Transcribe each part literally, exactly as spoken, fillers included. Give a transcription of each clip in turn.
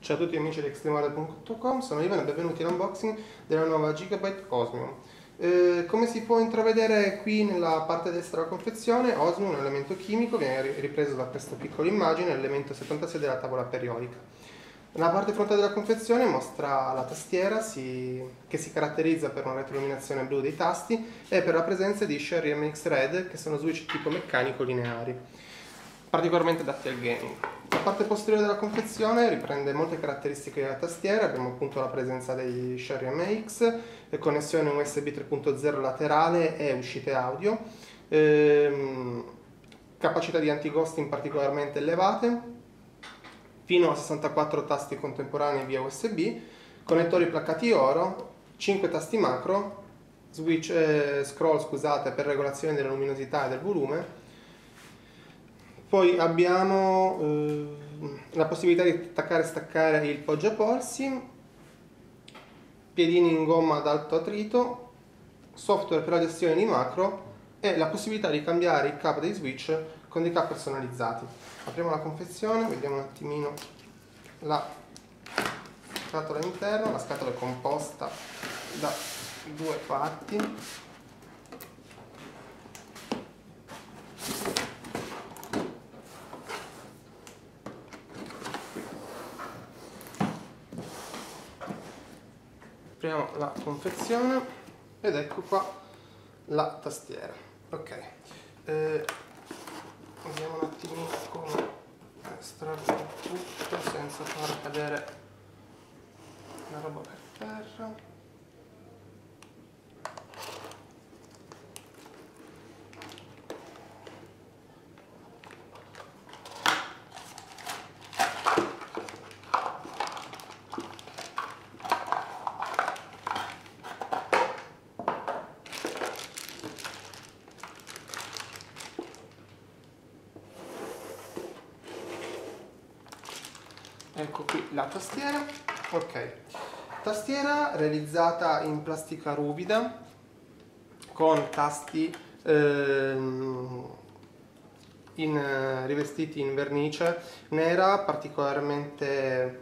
Ciao a tutti amici di extremeware punto com, sono Ivan e benvenuti all'unboxing della nuova Gigabyte Osmium. Eh, come si può intravedere qui nella parte destra della confezione, Osmium è un elemento chimico, viene ripreso da questa piccola immagine, l'elemento settantasei della tavola periodica. La parte frontale della confezione mostra la tastiera si, che si caratterizza per una retroilluminazione blu dei tasti e per la presenza di Sherry M X Red, che sono switch tipo meccanico lineari, particolarmente adatti al gaming. La parte posteriore della confezione riprende molte caratteristiche della tastiera, abbiamo appunto la presenza dei Sherry M X, connessione U S B tre punto zero laterale e uscite audio, ehm, capacità di anti-ghosting particolarmente elevate, fino a sessantaquattro tasti contemporanei via U S B, connettori placcati oro, cinque tasti macro, switch, eh, scroll scusate, per regolazione della luminosità e del volume. Poi abbiamo eh, la possibilità di attaccare e staccare il poggiapolsi, piedini in gomma ad alto attrito, software per la gestione di macro e la possibilità di cambiare il capo dei switch con dei capi personalizzati. Apriamo la confezione, vediamo un attimino la scatola interna. La scatola è composta da due parti. Apriamo la confezione ed ecco qua la tastiera. Ok, eh, vediamo un attimino come estrarre tutto senza far cadere la roba per terra. Ecco qui la tastiera. Ok, tastiera realizzata in plastica ruvida con tasti ehm, in, rivestiti in vernice nera, particolarmente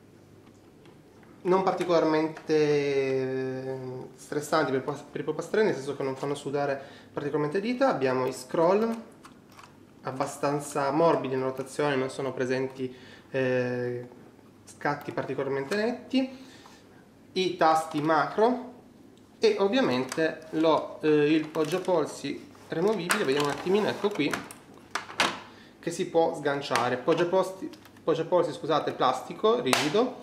non particolarmente stressanti per, per i polpastrelli, nel senso che non fanno sudare particolarmente dita. Abbiamo i scroll abbastanza morbidi in rotazione, non sono presenti eh, scatti particolarmente netti, i tasti macro e ovviamente lo, eh, il poggiapolsi removibile. Vediamo un attimino, ecco qui, che si può sganciare. Poggiapolsi, poggiapolsi scusate, plastico rigido.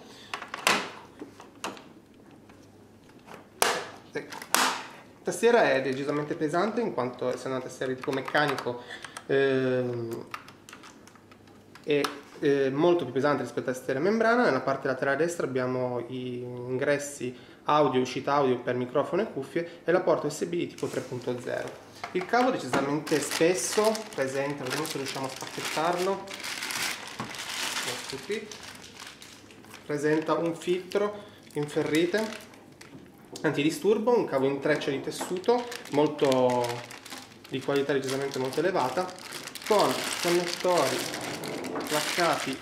La tastiera è decisamente pesante in quanto essendo una tastiera di tipo meccanico ehm, è eh, molto più pesante rispetto alla tastiera membrana. Nella parte laterale destra abbiamo gli ingressi audio e uscita audio per microfono e cuffie e la porta U S B di tipo tre punto zero. Il cavo decisamente spesso presente, vediamo se riusciamo a spacchettarlo. Ecco qui, presenta un filtro in ferrite antidisturbo, un cavo in treccia di tessuto molto di qualità decisamente molto elevata, con connettori placcati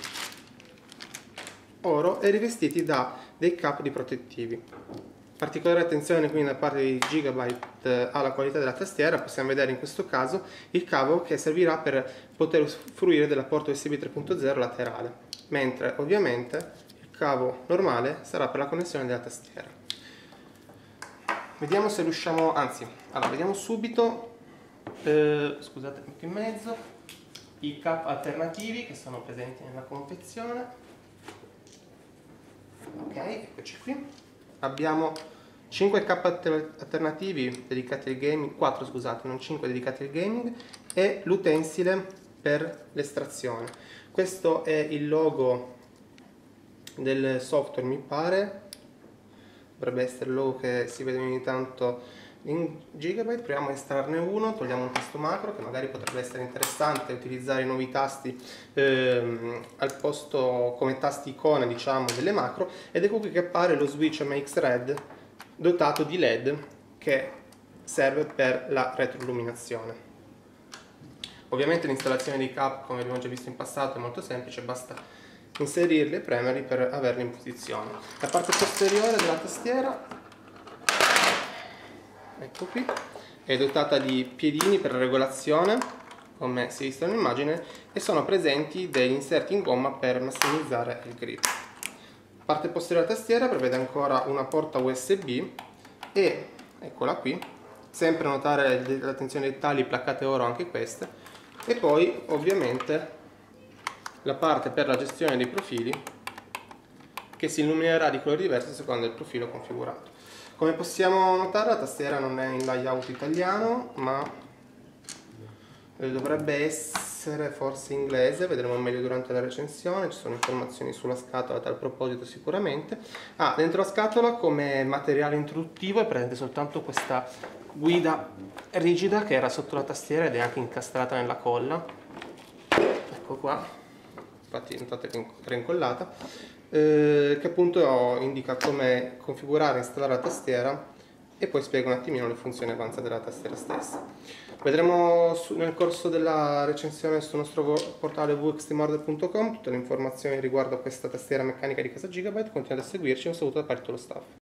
oro e rivestiti da dei capi protettivi. Particolare attenzione quindi da parte di Gigabyte alla qualità della tastiera. Possiamo vedere in questo caso il cavo che servirà per poter usufruire della porta U S B tre punto zero laterale, mentre ovviamente il cavo normale sarà per la connessione della tastiera. Vediamo se riusciamo, anzi, allora vediamo subito, eh, scusate, metto in mezzo, i cap alternativi che sono presenti nella confezione. Ok, eccoci qui. Abbiamo cinque cap alternativi dedicati al gaming, quattro scusate, non cinque dedicati al gaming, e l'utensile per l'estrazione. Questo è il logo del software, mi pare. Dovrebbe essere il logo che si vede ogni tanto in Gigabyte. Proviamo a estrarne uno, togliamo un tasto macro che magari potrebbe essere interessante utilizzare i nuovi tasti ehm, al posto come tasti icona, diciamo, delle macro, ed ecco qui che appare lo switch M X Red dotato di L E D che serve per la retroilluminazione. Ovviamente l'installazione dei cap, come abbiamo già visto in passato, è molto semplice, basta inserirli e premerli per averli in posizione. La parte posteriore della tastiera, ecco qui, è dotata di piedini per regolazione, come si è visto nell'immagine, e sono presenti degli inserti in gomma per massimizzare il grip. La parte posteriore della tastiera prevede ancora una porta U S B e, eccola qui, sempre notare l'attenzione ai dettagli, placcate oro anche queste, e poi ovviamente la parte per la gestione dei profili che si illuminerà di colori diversi a seconda del profilo configurato. Come possiamo notare, la tastiera non è in layout italiano, ma dovrebbe essere forse inglese, vedremo meglio durante la recensione. Ci sono informazioni sulla scatola a tal proposito sicuramente. Ah, dentro la scatola come materiale introduttivo è presente soltanto questa guida rigida che era sotto la tastiera ed è anche incastrata nella colla, ecco qua, infatti notate che è incollata, eh, che appunto indica come configurare e installare la tastiera, e poi spiega un attimino le funzioni avanzate della tastiera stessa. Vedremo su, nel corso della recensione sul nostro portale w w w punto extremehardware punto com tutte le informazioni riguardo a questa tastiera meccanica di casa Gigabyte. Continuate a seguirci, un saluto da parte dello staff.